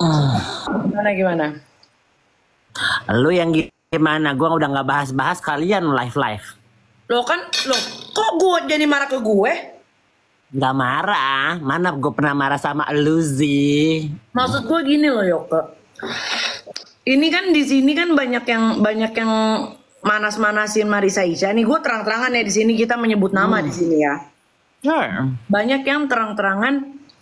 Gimana gimana? Lu yang gimana? Gua udah nggak bahas-bahas kalian live. Lo kok gue jadi marah ke gue? Nggak marah. Mana gue pernah marah sama lu sih? Maksud gue gini loh Yoke. Ini kan di sini kan banyak yang manas-manasin Marissa Ica. Nih gue terang-terangan ya di sini kita menyebut nama di sini ya. Sure. Banyak yang terang-terangan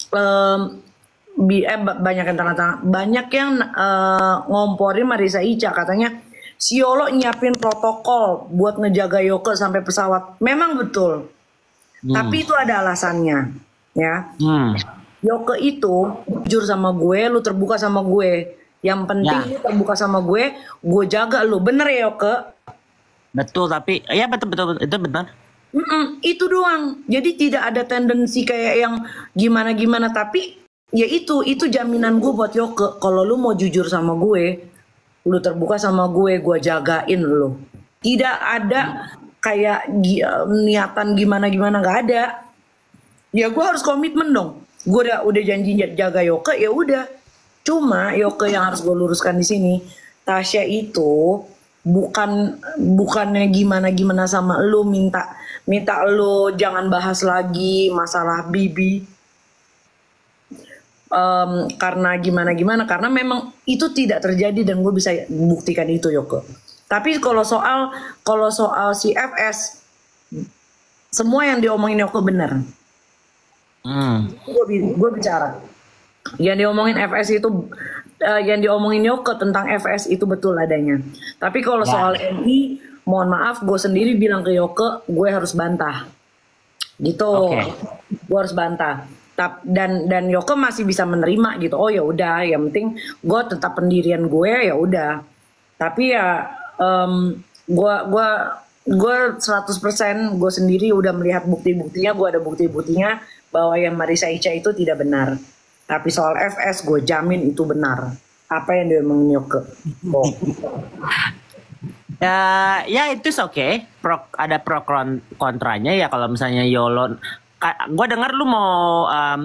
banyak yang terang-terangan banyak yang ngomporin Marissa Ica katanya si Yolo nyiapin protokol buat ngejaga Yoke sampai pesawat. Memang betul. Tapi itu ada alasannya, ya. Yoke itu jujur sama gue, lu terbuka sama gue. Yang penting Ya. lu terbuka sama gue jaga lu. Bener ya Yoke? Betul, tapi ya betul itu benar. Itu doang. Jadi tidak ada tendensi kayak yang gimana-gimana. Tapi ya itu jaminan gue buat Yoke. Kalau lu mau jujur sama gue, lu terbuka sama gue jagain lu. Tidak ada kayak niatan gimana-gimana, nggak ada. Ya gue harus komitmen dong. Gue udah janji jaga Yoke, ya udah. Cuma Yoke yang harus gue luruskan di sini, Tasya itu bukannya gimana-gimana sama lu, minta lu jangan bahas lagi masalah Bibi. Karena gimana-gimana, karena memang itu tidak terjadi dan gue bisa buktikan itu Yoke. Tapi kalau soal si FS, semua yang diomongin Yoke benar. Gue bicara. Yang diomongin FS itu, yang diomongin Yoke tentang FS itu betul adanya. Tapi kalau soal MI, mohon maaf, gue sendiri bilang ke Yoke, gue harus bantah. Gitu. Gue harus bantah. Dan Yoke masih bisa menerima gitu. Oh ya udah, yang penting gue tetap pendirian gue, ya udah. Tapi ya gue 100% gue sendiri udah melihat bukti-buktinya, gue ada bukti-buktinya bahwa yang Marissa Ica itu tidak benar. Tapi soal FS gue jamin itu benar. Apa yang dia ngomongin Yoke. Ya itu okay. Ada pro kontranya ya kalau misalnya Yolo. Gue dengar lu mau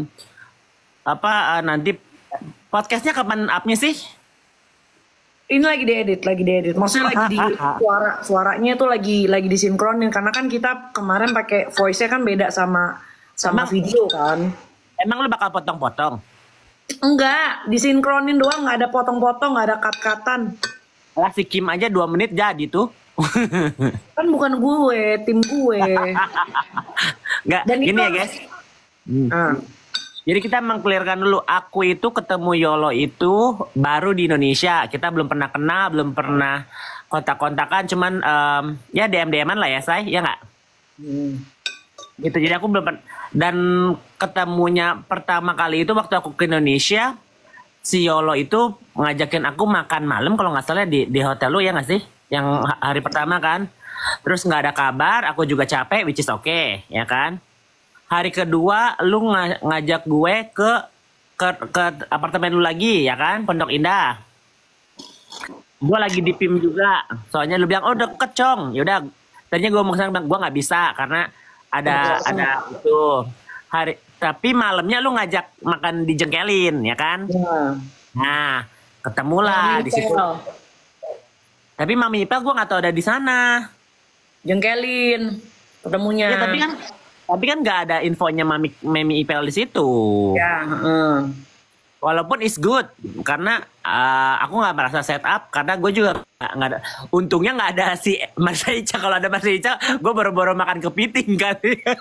nanti podcastnya kapan upnya sih? Ini lagi diedit. Maksudnya lagi di suaranya tuh lagi disinkronin karena kan kita kemarin pakai voice-nya kan beda sama video kan. Emang lu bakal potong-potong? Enggak, disinkronin doang, nggak ada potong-potong, nggak ada cut-cutan. Lah si Kim aja 2 menit jadi tuh. Kan bukan gue, tim gue. Nggak, Dan gini itu, ya guys. Jadi kita mengklirkan dulu, aku itu ketemu Yolo itu baru di Indonesia. Kita belum pernah kenal, belum pernah kontak-kontakan, cuman ya DM-an lah ya, Say, ya nggak? Gitu, jadi aku belum pernah. Dan ketemunya pertama kali itu waktu aku ke Indonesia, si Yolo itu ngajakin aku makan malam kalau nggak salah di hotel lu ya nggak sih? Yang hari pertama kan. Terus nggak ada kabar, aku juga capek, which is okay, ya kan? Hari kedua lu ngajak gue ke apartemen lu lagi ya kan, Pondok Indah. Gue lagi di PIM juga. Soalnya lu bilang, "Oh, deket, Cong." Ya udah. Tadinya gue mau kesana, gue nggak bisa karena ada itu. Tapi malamnya lu ngajak makan di Jengkelin, ya kan? Nah, ketemulah di situ. Tapi Mami Ipel gue nggak tahu ada di sana. Jengkelin ketemunya. Ya, tapi kan nggak ada infonya Mami Ipel di situ. Ya, Walaupun it's good karena aku nggak merasa set up karena gue juga nggak ada. Untungnya nggak ada si Marissa Ica. Kalau ada Marissa Ica, gue baru-baru makan kepiting kan.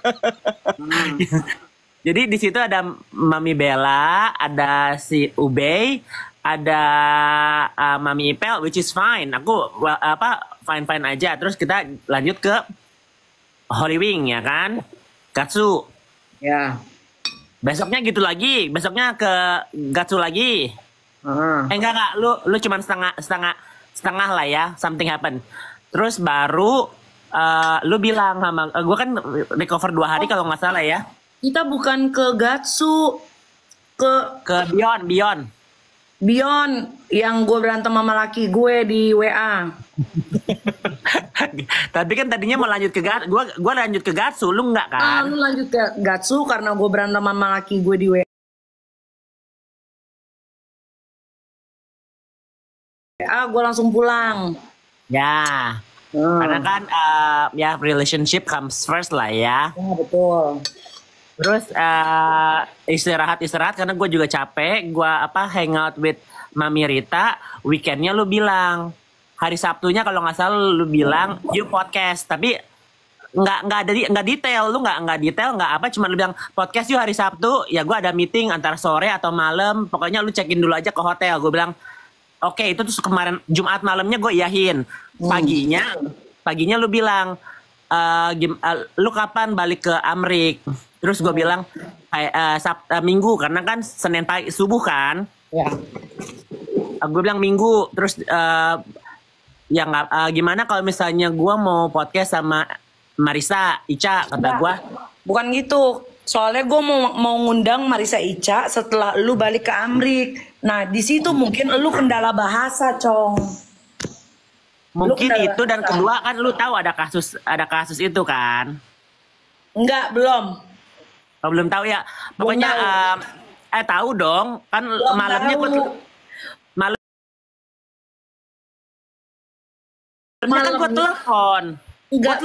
Jadi di situ ada Mami Bella, ada si Ubey, ada Mami Ipel, which is fine. Aku fine aja. Terus kita lanjut ke Holy Wing ya kan. Gatsu. ya. Besoknya gitu lagi. Besoknya ke Gatsu lagi. Enggak. Lu cuman setengah lah ya. Something happen. Terus baru lu bilang sama gue kan recover 2 hari kalau nggak salah ya. Kita bukan ke Gatsu, ke Beyond. Beyond yang gue berantem sama laki gue di WA. Tapi kan tadinya mau lanjut ke gue lanjut ke Gatsu, lu nggak kan? Lu lanjut ke Gatsu karena gue berantem sama laki gue di WA. gue langsung pulang. Ya. Karena kan ya relationship comes first lah ya. Ya betul. Terus istirahat karena gue juga capek. Gue hangout with Mami Rita. Weekendnya lu bilang hari Sabtunya kalau nggak salah lu bilang you podcast. Tapi nggak detail. Lu nggak detail cuma lu bilang podcast yuk hari Sabtu. Ya gue ada meeting antara sore atau malam. Pokoknya lu check-in dulu aja ke hotel. Gue bilang oke, itu tuh kemarin Jumat malamnya gue iyahin. Paginya lu bilang lu kapan balik ke Amrik? Terus gue bilang Minggu karena kan Senin pagi subuh kan. Ya. Gue bilang Minggu. Terus ya gimana kalau misalnya gue mau podcast sama Marisa Ica kata gue. Bukan gitu. Soalnya gue mau ngundang Marisa Ica setelah lu balik ke Amrik. Nah di situ mungkin lu kendala bahasa, Cong. Mungkin itu dan kedua kan lu tahu ada kasus itu kan? Enggak, belum. Oh, belum tahu ya. Pokoknya tahu dong. Kan belum malamnya gue kan gue telepon. Enggak,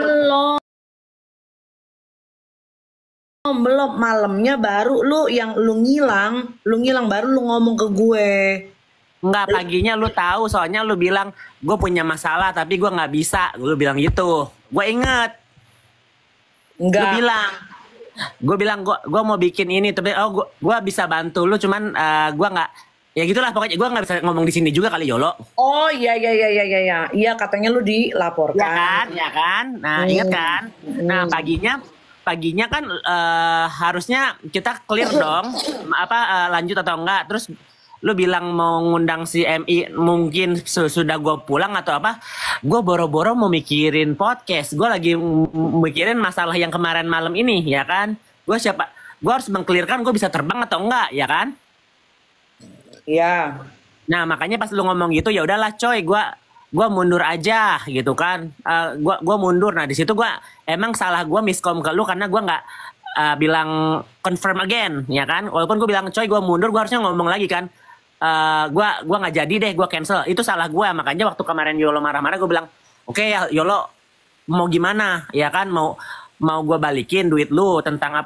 belum malamnya baru lu ngilang baru lu ngomong ke gue. Enggak, paginya lu tahu soalnya lu bilang gue punya masalah tapi gue nggak bisa. Lu bilang gitu. Gue inget. Enggak. Gue bilang gue mau bikin ini tapi gue bisa bantu lu cuman gue nggak ya gitulah pokoknya gue nggak bisa ngomong di sini juga kali Yolo. Oh iya katanya lu dilaporkan. Ya kan. Nah ingat kan. Nah paginya kan harusnya kita clear dong lanjut atau enggak. Terus lu bilang mau ngundang si MI mungkin sudah gue pulang atau apa. Gue boro-boro mau mikirin podcast. Gue lagi mikirin masalah yang kemarin malam ini ya kan. Gue harus mengklirkan gue bisa terbang atau enggak ya kan. Iya. Nah makanya pas lu ngomong gitu ya udahlah coy gue mundur aja gitu kan. Gue mundur. Nah di situ gue emang salah gue miskom ke lu karena gue nggak bilang confirm again ya kan. Walaupun gue bilang coy gue mundur gue harusnya ngomong lagi kan. Gue nggak jadi deh gue cancel. Itu salah gue. Makanya waktu kemarin Yolo marah-marah gue bilang oke ya Yolo mau gimana ya kan mau gue balikin duit lu tentang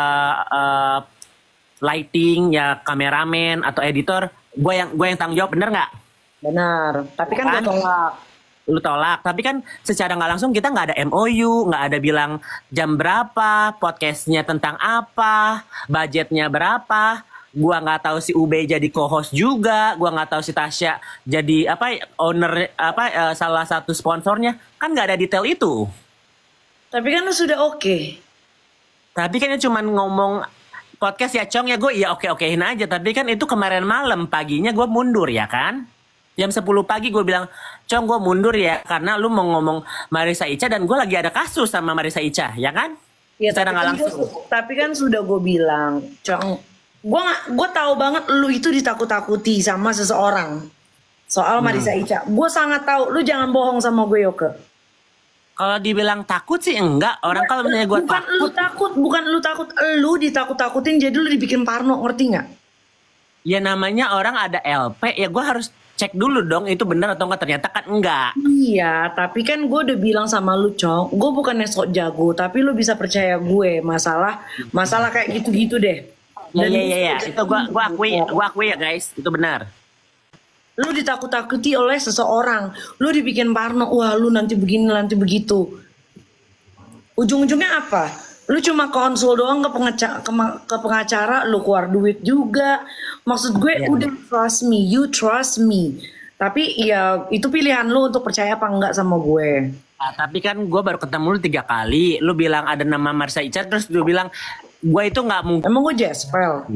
lighting ya kameramen atau editor gue yang tanggung jawab bener nggak? Benar, tapi kan gue tolak. Lu tolak, tapi kan secara nggak langsung kita nggak ada MOU, nggak ada bilang jam berapa, podcastnya tentang apa, budgetnya berapa. Gua nggak tahu si Ube jadi co-host juga, gua nggak tahu si Tasya jadi owner salah satu sponsornya, kan nggak ada detail itu. Tapi kan lu sudah oke. Tapi kan cuman ngomong podcast ya Cong ya gue ya oke-okein aja. Tapi kan itu kemarin malam paginya gue mundur ya kan. Jam 10 pagi gue bilang Cong gue mundur ya karena lu mau ngomong Marisa Ica dan gue lagi ada kasus sama Marisa Ica ya kan. Ya, tapi kan sudah gue bilang Cong gue tahu banget lu itu ditakut-takuti sama seseorang soal Marisa Ica. Gue sangat tahu lu jangan bohong sama gue Yoke. Kalau dibilang takut sih enggak. Orang kalau misalnya gue bukan lu takut, lu ditakut-takutin jadi lu dibikin parno, ngerti nggak? Ya namanya orang ada LP, ya gue harus cek dulu dong itu benar atau enggak. Ternyata kan enggak. Iya, tapi kan gue udah bilang sama lu Cong, gue bukannya sok jago, tapi lu bisa percaya gue masalah kayak gitu-gitu deh. Iya. Itu gue akui ya guys, itu benar. Lu ditakut-takuti oleh seseorang. Lu dibikin parno. Wah lu nanti begini nanti begitu. Ujung-ujungnya apa? Lu cuma konsul doang ke pengacara. Lu keluar duit juga. Maksud gue udah trust me. You trust me. Tapi ya itu pilihan lu untuk percaya apa enggak sama gue. Nah, tapi kan gue baru ketemu lu 3 kali. Lu bilang ada nama Marisa Ica. Terus lu bilang gue itu gak mungkin. Emang gue Jespel?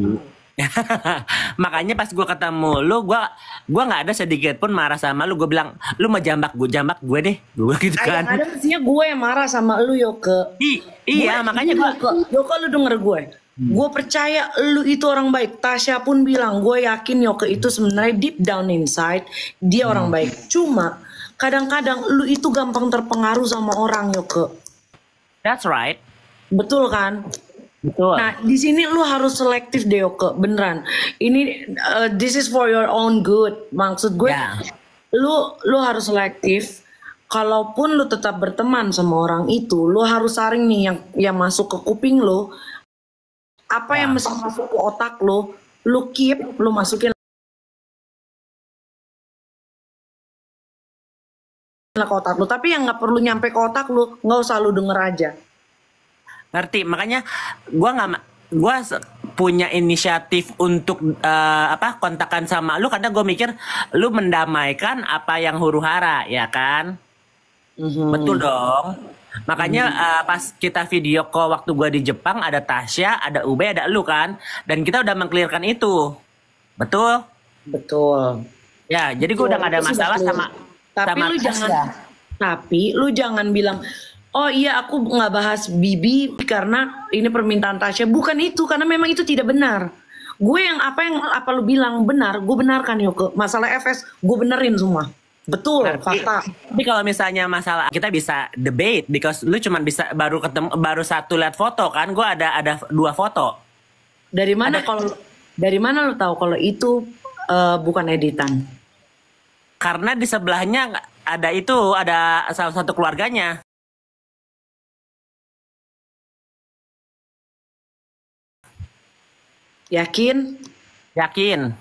Makanya pas gue ketemu lu gue nggak ada sedikit pun marah sama lu. Gue bilang lu mau jambak gue deh gue gitu kan. Ada mestinya gue yang marah sama lu Yoke. Iya makanya Yoke lu denger gue. Gue percaya lu itu orang baik. Tasya pun bilang gue yakin Yoke itu sebenarnya deep down inside dia orang baik. Cuma kadang-kadang lu itu gampang terpengaruh sama orang Yoke. That's right. Betul kan? Betul. Nah di sini lu harus selektif deh Yoke, beneran. Ini this is for your own good. Maksud gue, lu harus selektif. Kalaupun lu tetap berteman sama orang itu, lu harus saring nih yang masuk ke kuping lu, apa yang mesti masuk ke otak lu keep, lu masukin ke otak lu. Tapi yang nggak perlu nyampe ke otak lu, nggak usah lu denger aja. Ngerti, makanya gua punya inisiatif untuk kontakan sama lu karena gue mikir lu mendamaikan apa yang huru-hara, ya kan? Betul dong. Makanya pas kita video call waktu gue di Jepang ada Tasya, ada Ube, ada lu kan, dan kita udah mengklirkan itu, betul? Betul. Ya, jadi gue udah gak ada masalah sama. Tapi lu jangan bilang, oh iya aku nggak bahas Bibi karena ini permintaan Tasya. Bukan itu, karena memang itu tidak benar. Gue yang apa lu bilang benar, gue benarkan Yoke. Masalah FS, gue benerin semua. Betul, fakta. Tapi kalau misalnya masalah kita bisa debate, because lu cuma bisa baru satu lihat foto kan, gue ada 2 foto. Dari mana lu tahu kalau itu bukan editan? Karena di sebelahnya ada salah satu keluarganya. Yakin? Yakin.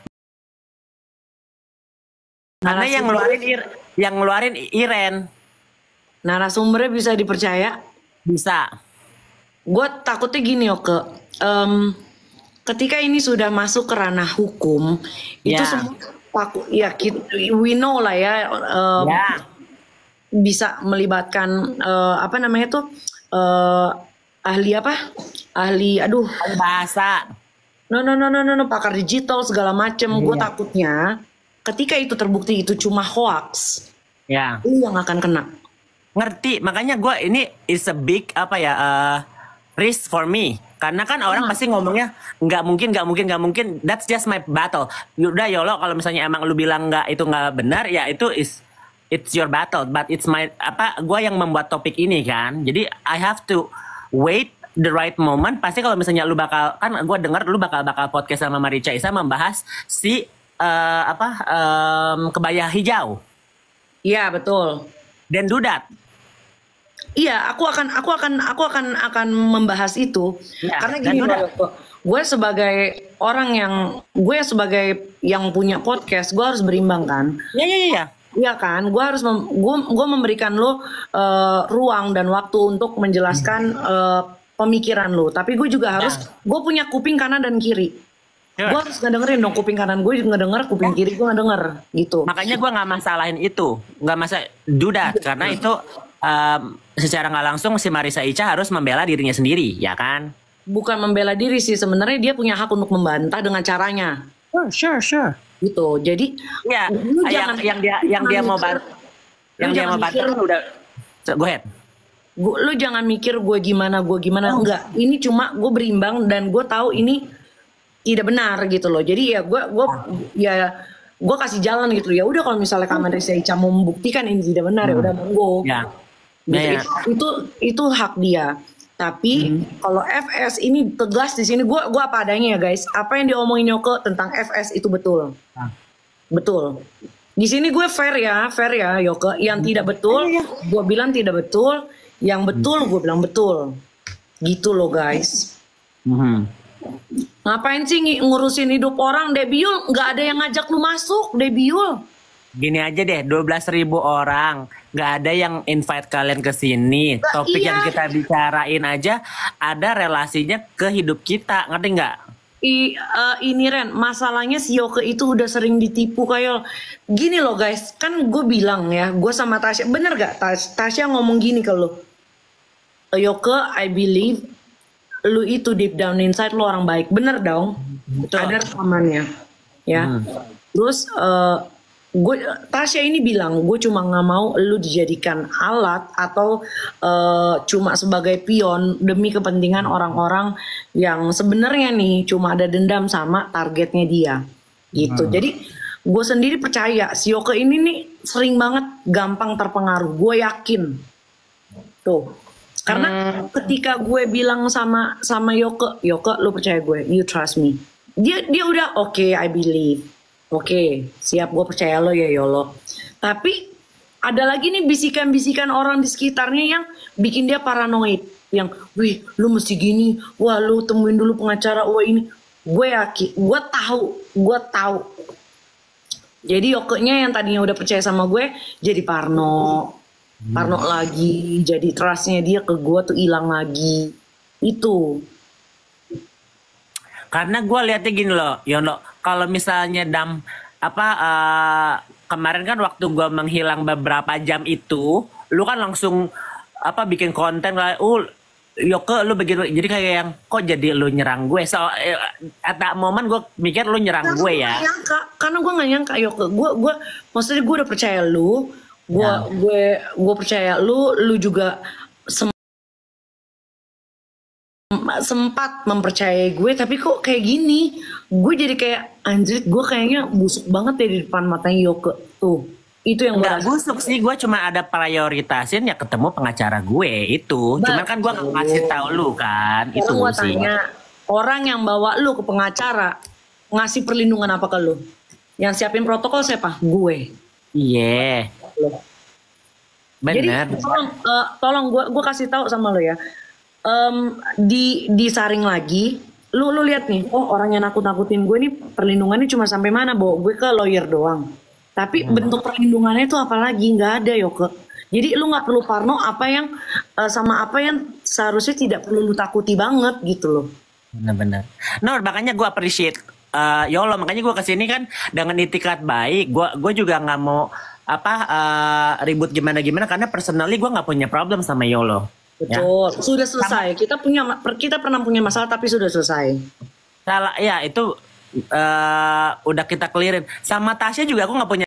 Karena yang ngeluarin Iren. Narasumbernya bisa dipercaya? Bisa. Gue takutnya gini Oke. Ketika ini sudah masuk ke ranah hukum, itu semua takut. Ya, we know lah ya. Bisa melibatkan ahli bahasa. No, pakar digital segala macem. Gue takutnya ketika itu terbukti itu cuma hoax, lu yang akan kena. Ngerti, makanya gue ini is a big risk for me. Karena kan orang pasti ngomongnya nggak mungkin. That's just my battle. Udah Yolo, kalau misalnya emang lu bilang itu nggak benar, ya it's your battle. But it's my gue yang membuat topik ini kan. Jadi I have to wait the right moment. Pasti kalau misalnya lu bakal, kan gue dengar lu bakal podcast sama Marica Isa membahas si kebaya hijau. Iya, betul. Dan do that. Iya, aku akan membahas itu. Karena gini loh, gue sebagai yang punya podcast, gue harus berimbang kan. Iya. Iya kan, gue memberikan lo ruang dan waktu untuk menjelaskan pemikiran lo. Tapi gue juga harus, gue punya kuping kanan dan kiri. Gue harus ngedengerin dong, kuping kanan gue ngedenger, kuping kiri gue ngedenger gitu. Makanya gue nggak masalahin itu, nggak masalah do that, karena itu secara nggak langsung si Marissa Ica harus membela dirinya sendiri, ya kan? Bukan membela diri sih, sebenarnya dia punya hak untuk membantah dengan caranya. Sure. Gitu, jadi ya, yang dia mau bantah udah, go ahead. Lu jangan mikir gue gimana, enggak. Ini cuma gue berimbang dan gue tahu ini tidak benar gitu loh. Jadi ya gue kasih jalan gitu. Ya udah, kalau misalnya Marissa Ica mau membuktikan ini tidak benar, ya udah monggo. Itu hak dia. Tapi kalau FS ini tegas di sini, gue apa adanya ya guys. Apa yang diomongin Yoke tentang FS itu betul. Betul. Di sini gue fair ya Yoke. Yang tidak betul, gue bilang tidak betul. Yang betul, gue bilang betul. Gitu loh guys. Ngapain sih ngurusin hidup orang, Debiul? Nggak ada yang ngajak lu masuk, Debiul. Gini aja deh, 12.000 orang, nggak ada yang invite kalian ke sini. Topik yang kita bicarain aja ada relasinya ke hidup kita, ngerti nggak? Ini Ren, masalahnya si Yoke itu udah sering ditipu kayak gini loh guys. Kan gue bilang ya, gue sama Tasya, bener gak Tasya ngomong gini ke lu, Yoke, I believe lu itu deep down inside lu orang baik, bener dong. Betul. Ada rekamannya ya. Terus Tasya ini bilang, gue cuma nggak mau lu dijadikan alat atau cuma sebagai pion demi kepentingan orang-orang yang sebenarnya nih cuma ada dendam sama targetnya dia gitu. Jadi gue sendiri percaya si Yoke ini nih sering banget gampang terpengaruh, gue yakin tuh. Karena ketika gue bilang sama Yoke, lu percaya gue, you trust me. Dia udah oke, I believe. Oke, siap, gue percaya lo ya Yolo. Tapi ada lagi nih bisikan-bisikan orang di sekitarnya yang bikin dia paranoid. Yang, wih, lu mesti gini, wah lu temuin dulu pengacara, wah ini. Gue yakin, gue tahu. Jadi Yokenya yang tadinya udah percaya sama gue, jadi Parno lagi. Jadi trustnya dia ke gue tuh hilang lagi. Itu. Karena gue lihatnya gini loh, Yono, kalau misalnya kemarin kan waktu gue menghilang beberapa jam itu, lu kan langsung bikin konten lah, Yoke lu begitu, jadi kayak yang kok jadi lu nyerang gue. So at that moment gue mikir lu nyerang gue ya. Karena gue nggak nyangka Yoke, gue maksudnya gue udah percaya lu, gue percaya lu juga sempat mempercayai gue, tapi kok kayak gini, gue jadi kayak anjir, gue kayaknya busuk banget ya di depan matanya Yoke tuh. Itu yang nggak busuk sih, gue cuma ada prioritasin ya ketemu pengacara gue itu. Cuman kan gue nggak ngasih tahu lu kan. Sekarang itu gue tanya, orang yang bawa lu ke pengacara ngasih perlindungan apa ke lu? Yang siapin protokol siapa? Gue. Iya. Benar. Jadi tolong gue kasih tahu sama lu ya. Disaring lagi, lu lihat nih, oh orang yang nakut-nakutin gue nih perlindungannya cuma sampai mana, bawa gue ke lawyer doang. Tapi bentuk perlindungannya itu apalagi nggak ada Yoke. Jadi lu nggak perlu parno sama apa yang seharusnya tidak perlu lu takuti banget gitu loh. Benar-benar. Makanya gue appreciate Yolo, makanya gue kesini kan dengan itikat baik. Gue juga nggak mau ribut gimana karena personally gue nggak punya problem sama Yolo. Betul, ya. Sudah selesai. Kita pernah punya masalah tapi sudah selesai. Salah ya itu. Udah kita clearin. Sama Tasya juga aku nggak punya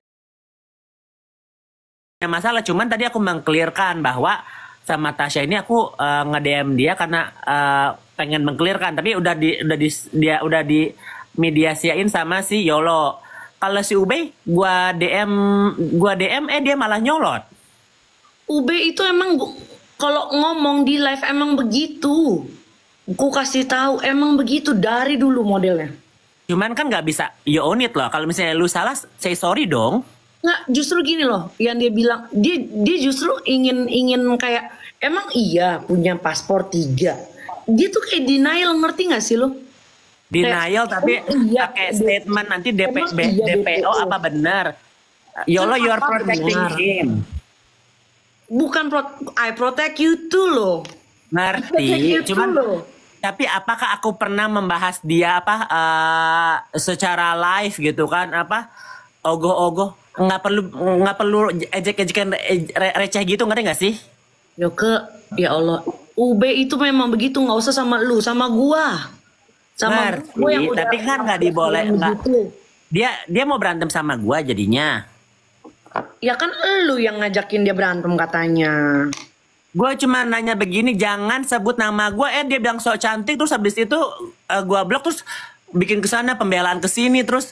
masalah, cuman tadi aku mengclearkan bahwa sama Tasya ini aku nge-DM dia karena pengen mengclearkan, tapi udah di mediasiain sama si Yolo. Kalau si Ube gua DM dia malah nyolot. Ube itu emang kalau ngomong di live emang begitu. Ku kasih tahu emang begitu dari dulu modelnya. Cuman kan nggak bisa you own it loh. Kalau misalnya lu salah, say sorry dong. Nggak, justru gini loh. Yang dia bilang, dia justru ingin kayak, emang iya punya paspor 3. Dia tuh kayak denial, ngerti nggak sih lo? Denial tapi pakai statement nanti DPO apa benar? Yolo, you are protecting him. Bukan I protect you too loh. Ngerti, cuman tapi apakah aku pernah membahas dia secara live gitu kan, ogoh-ogoh, nggak perlu ejek-ejekan receh gitu, ngerti nggak sih? Yoke, ya Allah, UB itu memang begitu, nggak usah sama lu, sama gua, sama gua yang udah, tapi kan nggak diboleh, nggak. Dia mau berantem sama gua jadinya. Ya kan lu yang ngajakin dia berantem katanya. Gue cuma nanya begini, jangan sebut nama gue. Dia bilang sok cantik, terus habis itu gue blok, terus bikin kesana pembelaan kesini, terus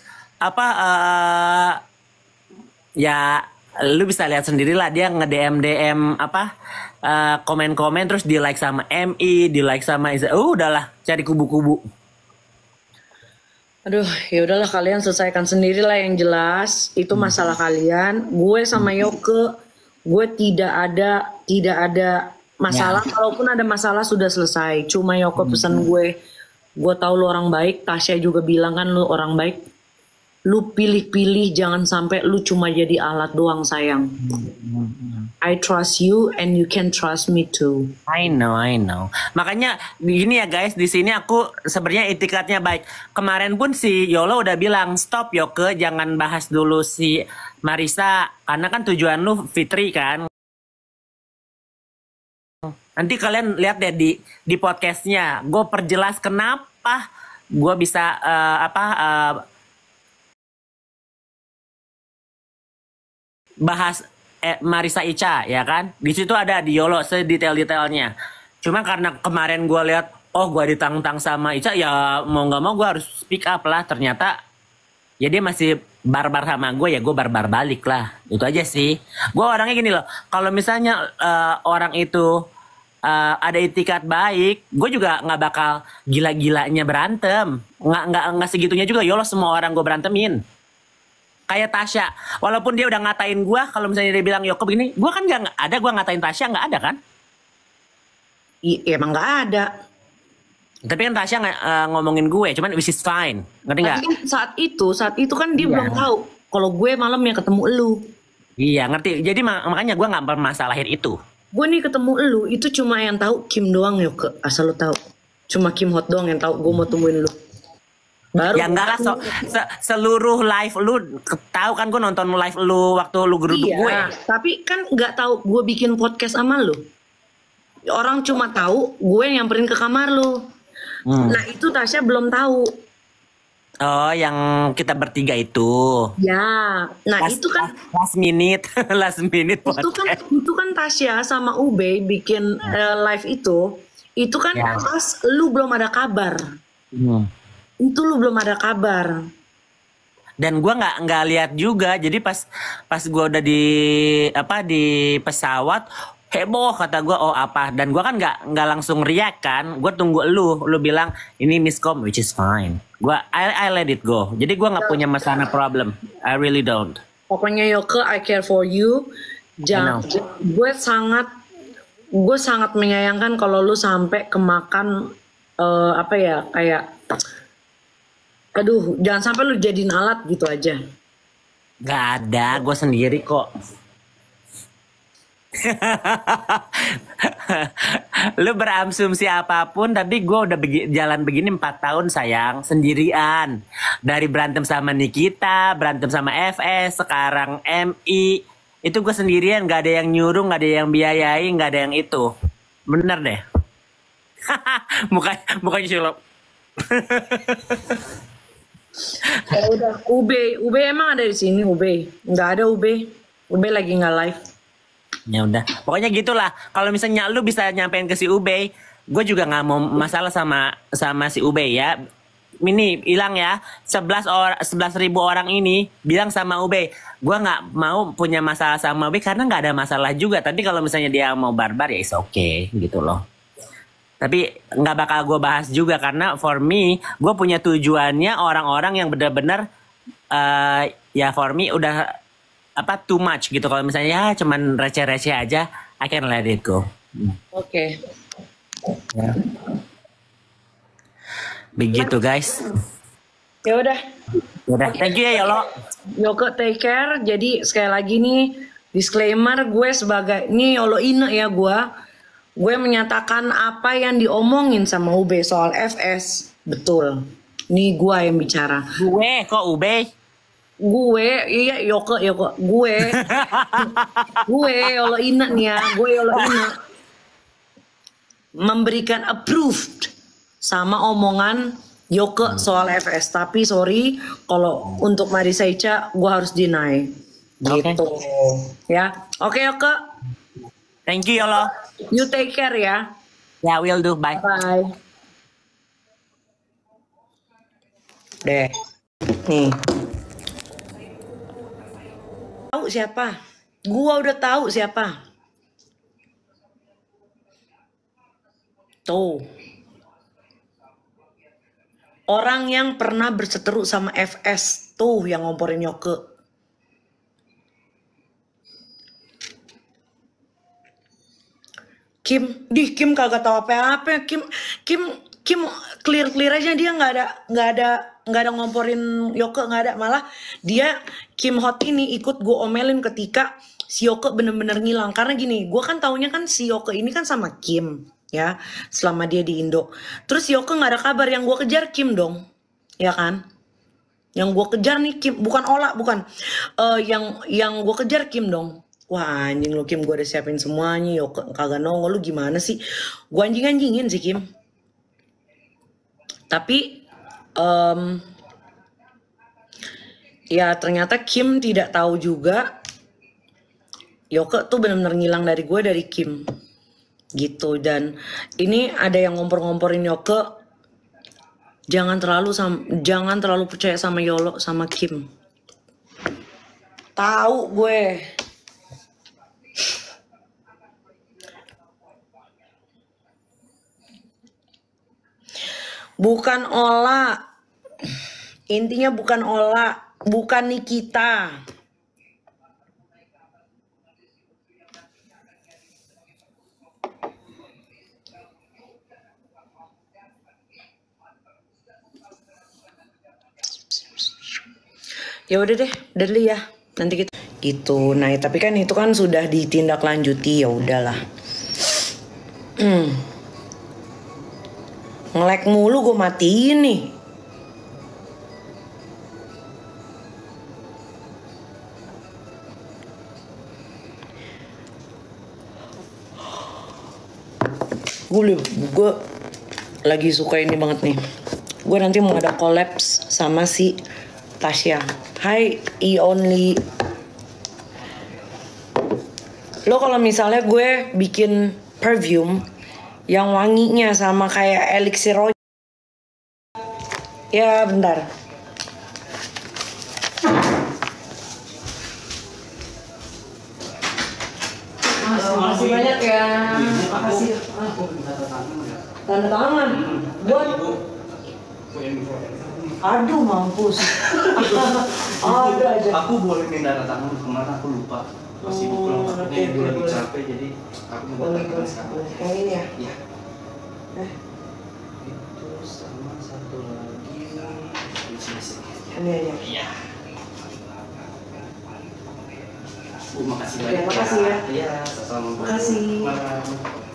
ya lu bisa lihat sendiri lah, dia nge-DM komen-komen, terus di like sama MI, di like sama Iza. Udahlah, cari kubu-kubu. Aduh, ya udahlah, kalian selesaikan sendiri lah, yang jelas itu masalah kalian. Gue sama Yoke, gue tidak ada masalah. Kalaupun ada masalah sudah selesai. Cuma Yoke pesan gue tahu lu orang baik. Tasya juga bilang kan lu orang baik. Lu pilih-pilih, jangan sampai lu cuma jadi alat doang, sayang. I trust you and you can trust me too. I know. Makanya gini ya guys, di sini aku sebenarnya itikatnya baik. Kemarin pun si Yolo udah bilang, stop Yoke, jangan bahas dulu si Marissa, karena kan tujuan lu Fitri kan. Nanti kalian lihat deh di podcastnya, gue perjelas kenapa gue bisa bahas Marissa Ica ya kan. Di situ ada di Yolo sedetail-detailnya. Cuma karena kemarin gue lihat, gue ditantang sama Ica, ya mau nggak mau gue harus speak up lah. Ternyata ya dia masih barbar sama gue, ya gue barbar balik lah. Itu aja sih. Gue orangnya gini loh, kalau misalnya orang itu ada itikat baik, gue juga nggak bakal gila-gilanya berantem. Nggak segitunya juga Yolo semua orang gue berantemin. Kayak Tasya, walaupun dia udah ngatain gue, kalau misalnya dia bilang Yoko begini, gue kan nggak ada, gue ngatain Tasya nggak ada kan? Emang nggak ada. Tapi kan Tasya ngomongin gue, cuman which is fine, ngerti nggak? Tapi kan saat itu kan dia Iya. belum tahu kalau gue malamnya ketemu elu. Iya ngerti, jadi makanya gue nggak bermasalahin itu. Gue nih ketemu elu itu cuma yang tahu Kim doang Yoke, asal lu tahu. Cuma Kim Hot doang yang tahu gue mau temuin lu. Baru Ya enggak lah, seluruh live lu tahu kan, gue nonton live lu waktu lu geruduk iya, gue. tapi kan nggak tahu gue bikin podcast sama lu. Orang cuma tahu gue nyamperin ke kamar lu. Nah itu Tasya belum tahu. Oh, yang kita bertiga itu. Ya, nah itu kan last minute, last minute itu kan Tasya sama Ube bikin live itu kan Ya. pas lu belum ada kabar. Itu lu belum ada kabar. Dan gue nggak lihat juga, jadi pas gue udah di pesawat, heboh kata gue, oh apa, dan gue kan nggak langsung riak kan, gue tunggu lu bilang ini miskom, which is fine, I let it go, jadi gue nggak punya masalah problem, I really don't. Pokoknya Yoke, I care for you. know. Gue sangat menyayangkan kalau lu sampai kemakan kayak aduh, jangan sampai lu jadiin alat gitu aja. Gak ada, gue sendiri kok. Lu berasumsi apapun, tapi gue udah jalan begini 4 tahun sayang, sendirian. Dari berantem sama Nikita, berantem sama FS, sekarang MI. Itu gue sendirian, gak ada yang nyuruh, gak ada yang biayai, gak ada yang itu. Bener deh. Mukanya sulap. Ya udah, Ube emang ada di sini Ube? Nggak ada Ube lagi nggak live. Ya udah, pokoknya gitulah. Kalau misalnya lu bisa nyampein ke si Ube, gue juga nggak mau masalah sama si Ube ya. Ini hilang ya, 11.000 orang ini bilang sama Ube, gue nggak mau punya masalah sama Ube karena nggak ada masalah juga. Tapi kalau misalnya dia mau barbar ya is okay gitu loh. Tapi nggak bakal gue bahas juga karena for me, gue punya tujuannya orang-orang yang benar-benar ya for me udah too much gitu. Kalau misalnya ya cuman receh-receh aja, I can let it go. Oke. Ya. Begitu guys. Ya udah. Udah, thank you ya Yolo. Yoke take care. Jadi sekali lagi nih disclaimer, gue sebagai ini Yolo Ine ya gue menyatakan apa yang diomongin sama Ube soal FS betul. Nih gue yang bicara. Gue kok Ube? Gue iya Yoke gue Yolo Ine nih ya, gue Yolo Ine memberikan approved sama omongan Yoke soal FS. Tapi sorry kalau untuk Marisa Ica gue harus deny gitu. Ya oke Yoke, Thank you Yolo. you take care ya. Ya, will do. Bye. Bye. Deh. Nih. Tahu siapa? Gua udah tahu siapa. Tuh. Orang yang pernah berseteru sama FS tuh yang ngomporin Yoke. Kim kagak tahu apa-apa. Kim clear aja, dia nggak ada ngomporin Yoke, nggak ada. Malah dia Kim Hot ini ikut gue omelin ketika si Yoke bener-bener ngilang. Karena gini, gue kan taunya kan si Yoke ini kan sama Kim ya selama dia di Indo. Terus si Yoke nggak ada kabar, yang gue kejar Kim dong, ya kan? Yang gue kejar nih Kim, bukan Ola, bukan. Yang gue kejar Kim dong. Wah anjing lu Kim, gue udah siapin semuanya, Yoke kagak nongol, lu gimana sih? Gue anjing-anjingin sih Kim. Tapi ya ternyata Kim tidak tahu juga Yoke tuh benar-benar ngilang dari gue, dari Kim gitu. Dan ini ada yang ngompor-ngomporin Yoke, jangan terlalu percaya sama Yolo sama Kim. Tahu gue. Bukan Ola. Intinya bukan Ola. bukan Nikita. Ya udah deh, udah dulu ya. Nanti kita gitu. Nah, tapi kan itu kan sudah ditindaklanjuti, ya udahlah. Nge-lag mulu, gue matiin nih. Gue lagi suka ini banget nih. Gue nanti mau ada collabs sama si Tasya. Hai I Only. Lo kalau misalnya gue bikin perfume yang wanginya sama kayak elixir oil. Ya bentar. Makasih banyak ya. Makasih. Tanda tangan. Buat. Aduh mampus. Ada aja. Aku boleh minta tangan kemana aku lupa. Masih pulang takutnya ibu lagi capek jadi aku minta tangan sekarang. Yang ini ya? Iya. Itu sama satu lagi. Ini aja. Iya. Bu makasih banyak. Makasih ya. Iya, sama. Makasih.